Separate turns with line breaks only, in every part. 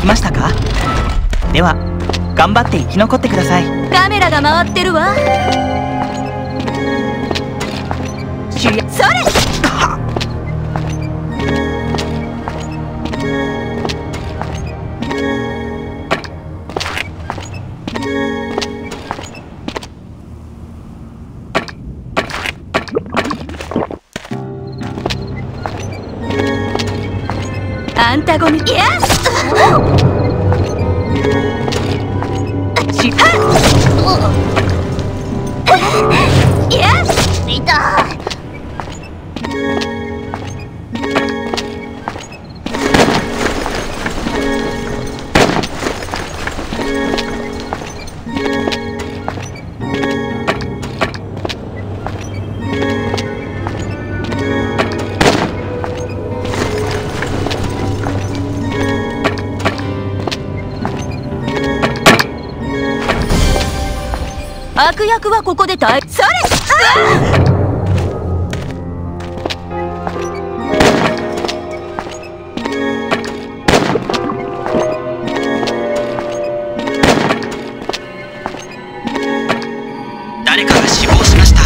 ましたか？では頑張って生き残ってください。
カメラが回ってるわ。それアンタゴニ、いやしいや痛い。悪役はここでそれ
誰かが死亡しました。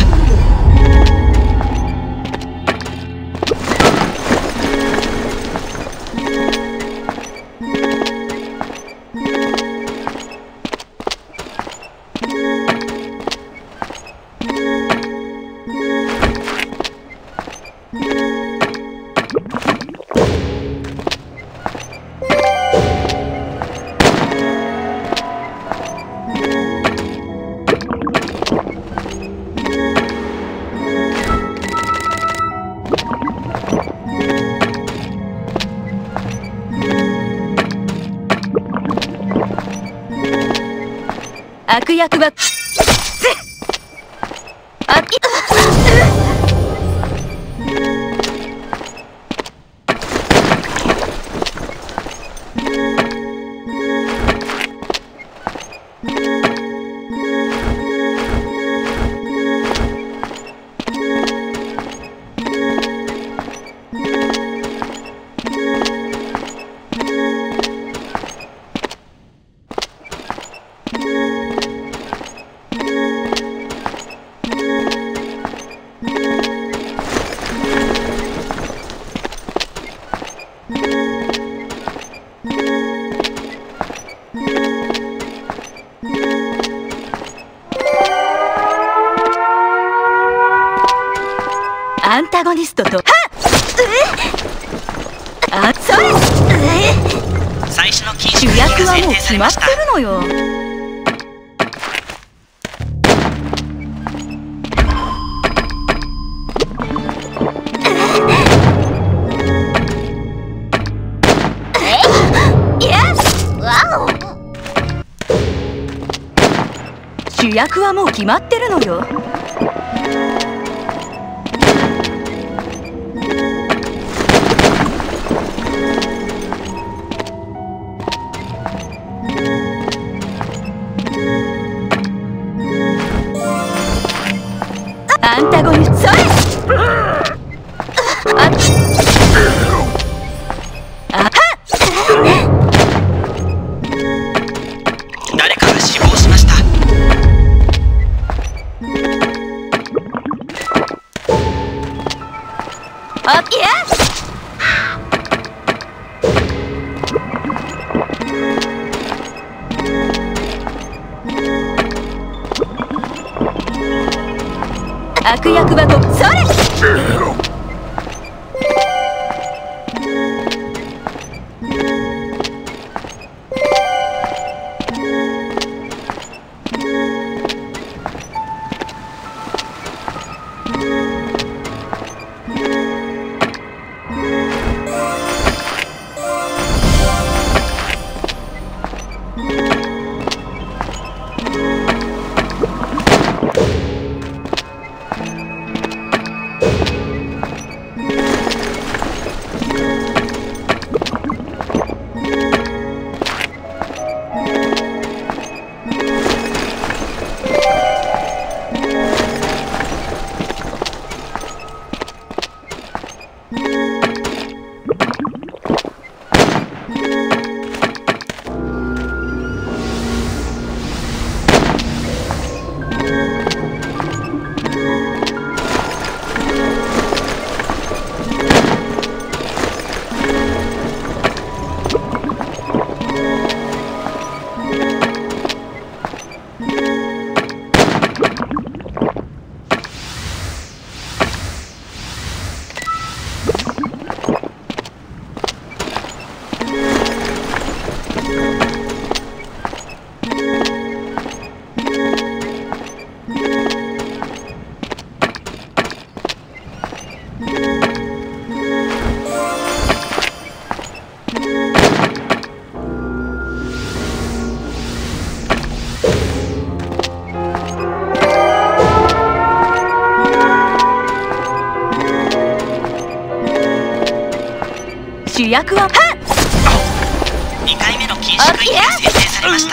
悪役はアンタゴニストとそれ最初の禁
主
止
役はもう
が制定さ
決まって
れました。
るのよ。主役はもう決まってるのよ。アンタゴニスト、それ
誰かが死亡しました。
いや悪役はそれ役は
2回目の禁止区域が設定されました。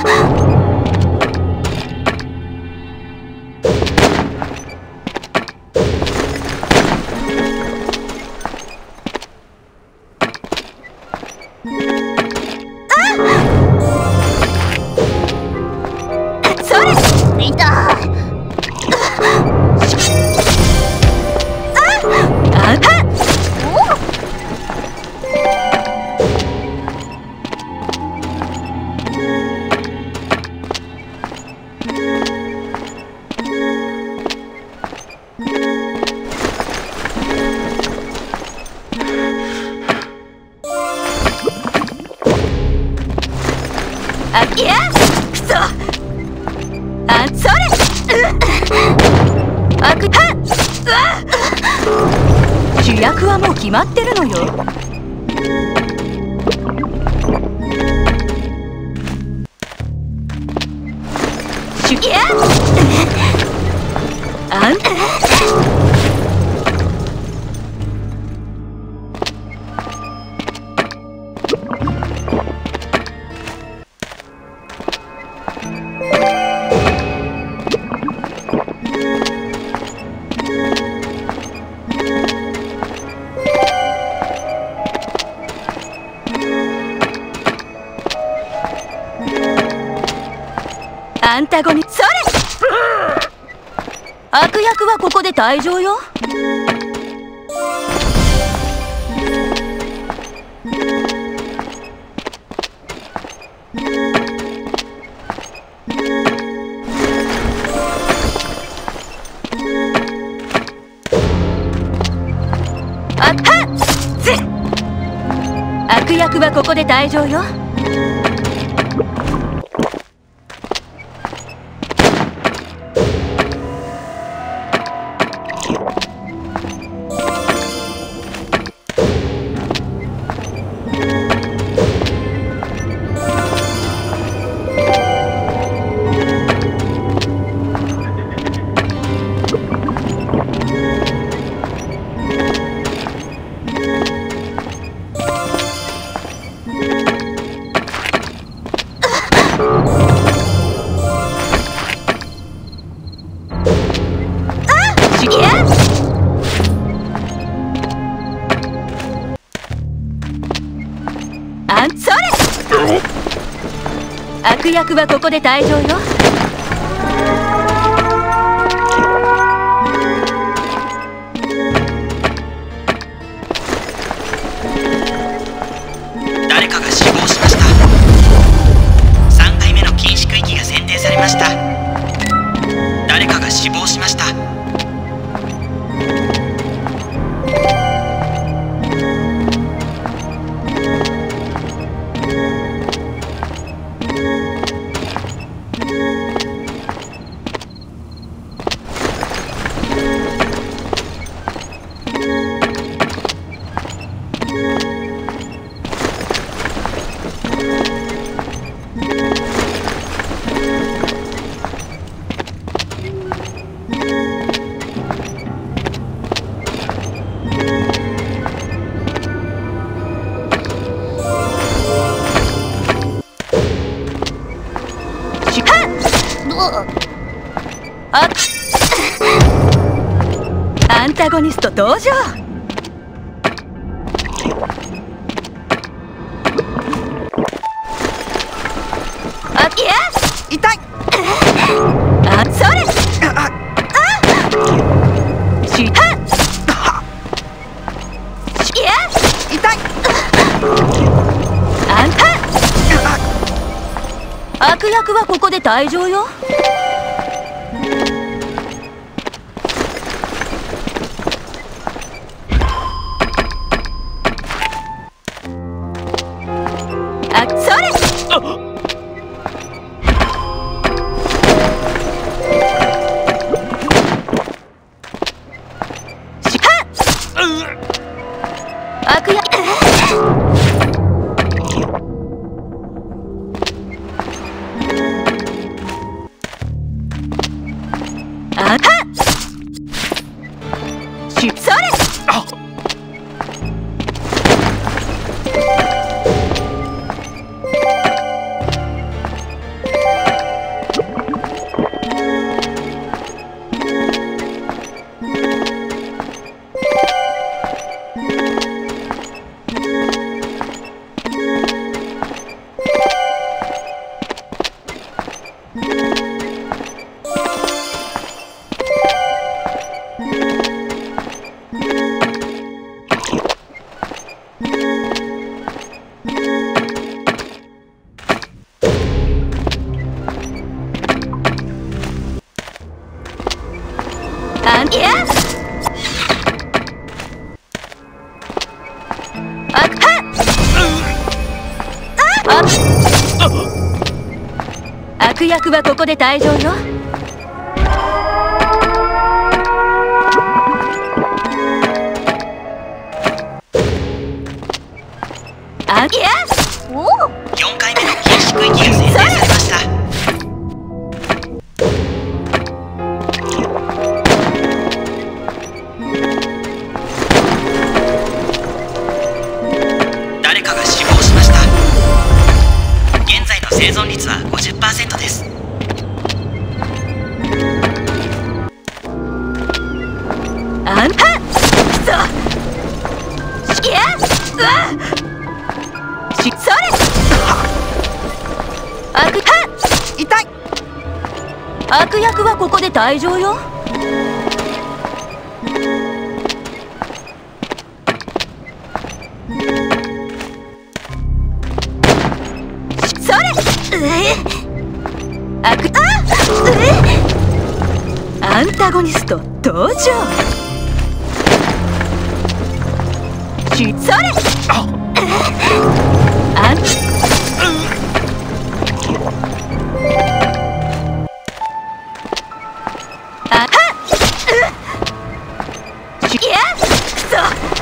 いやくそそれ主役はもう決まってるのよ。いやあんアンタゴニそれ悪役はここで退場よ。悪役はここで退場よ。それ悪役はここで退場よ。
誰かが死亡しました。3回目の禁止区域が選定されました。誰かが死亡しました。アンタゴニスト登場。いや痛い。それいや痛い。あんた悪役はここで退場よ。それ悪役
あんいやあはっ悪役はここで退場よ。あいやおお
4回目の禁止区域が選定されました。誰かが死亡しました。現在の生存率は 50% です。
あんはっくそいやうわそれ悪はっ痛い悪役はここで退場よ。それ悪アンタゴニスト登場。それあんあはっいやくそ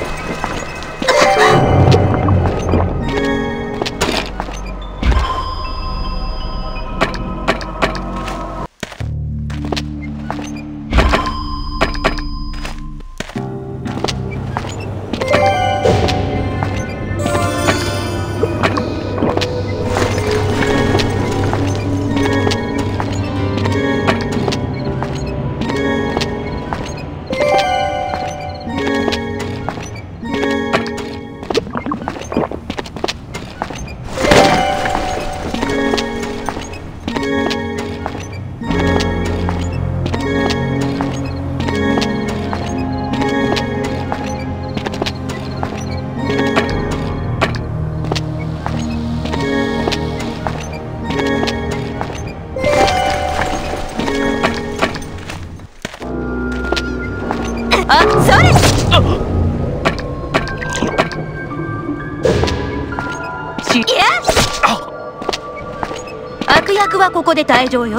あそれいや悪役はここで退場よ。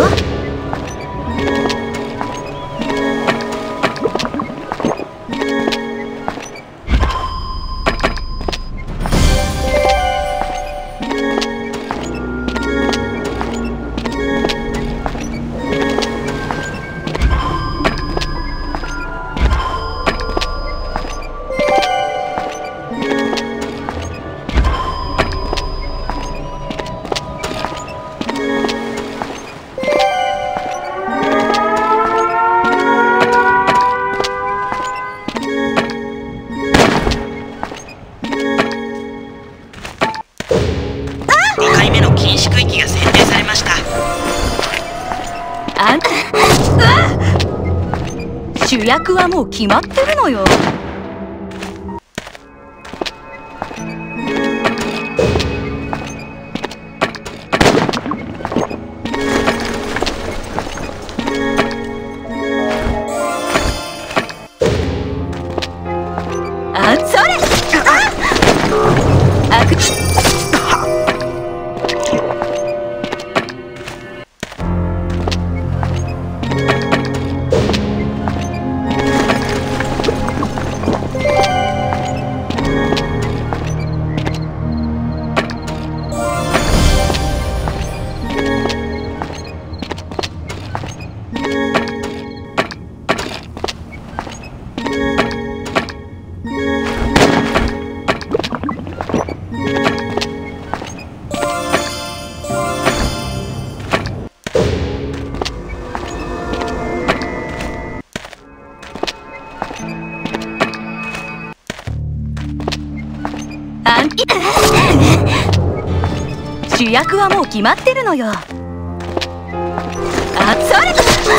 5回目の禁止区域が選定されました。
あん主役はもう決まってるのよ。あそれ悪あん主役はもう決まってるのよ。 あ、それ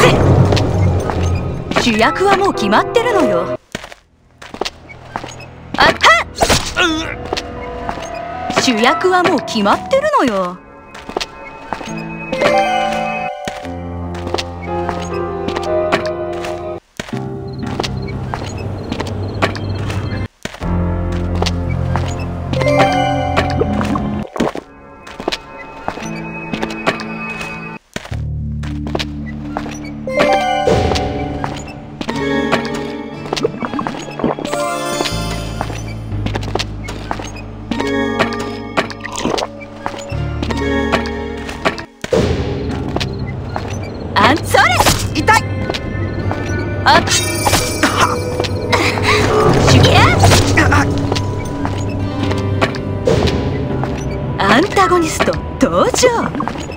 主役はもう決まってるのよ。あっ、主役はもう決まってるのよ。アンタゴニスト登場。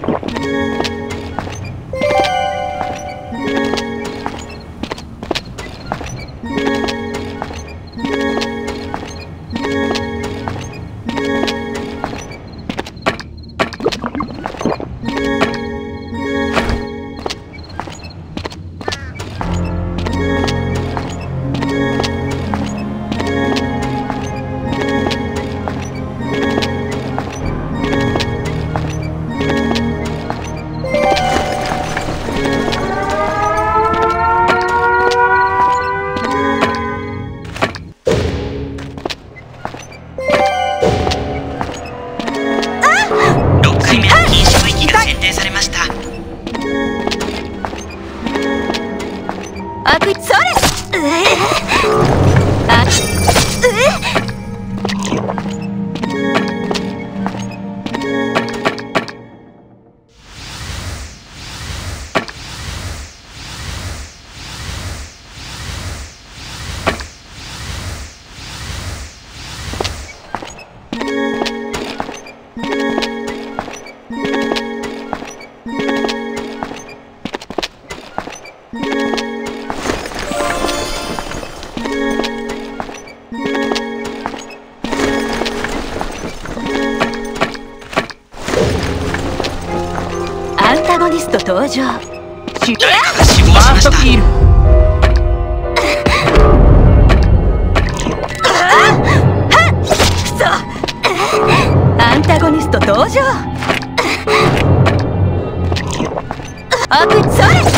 アンタゴニスト登場。死亡しました。アンタゴニスト登場。あ、くっそれ。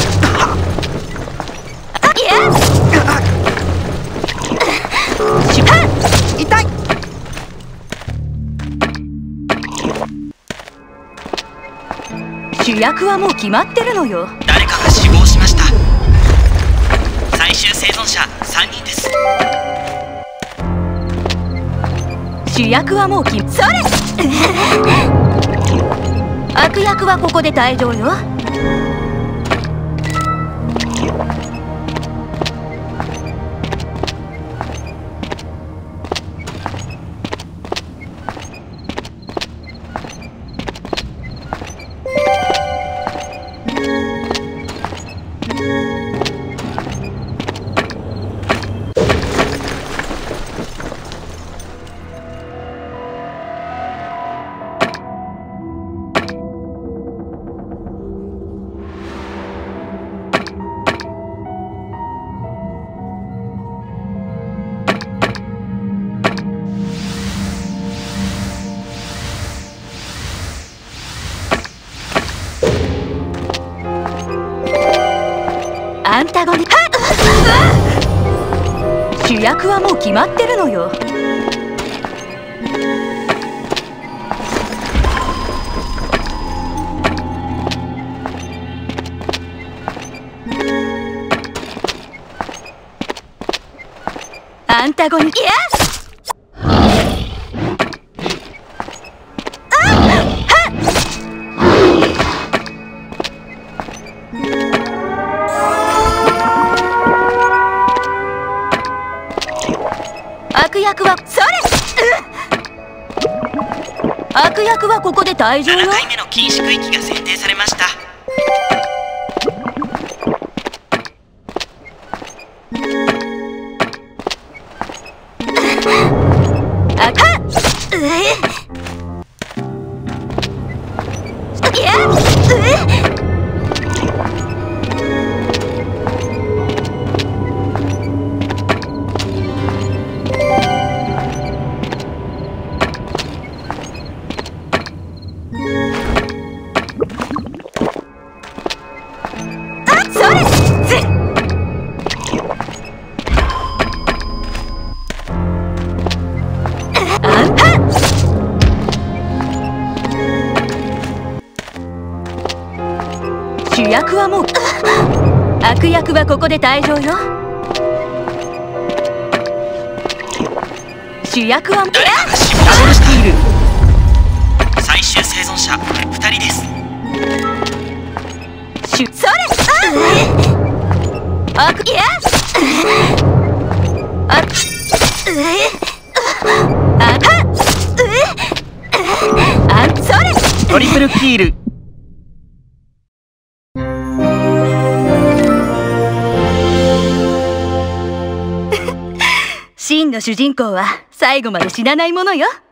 痛い。主役はもう決まってるのよ。
誰かが死亡しました。最終生存者3人です。
主役はもうそれ悪役はここで退場よ。アンタゴニ主役はもう決まってるのよ。アンタゴニ悪役はそれ悪役はここで退場よ。
7回目の禁止区域が選定されました。
主役はもう悪役はここで退場よ。主役は
誰かが死亡しました。最終生存者2人です。
それいやそれ
トリプルキール。
真の主人公は最後まで死なないものよ。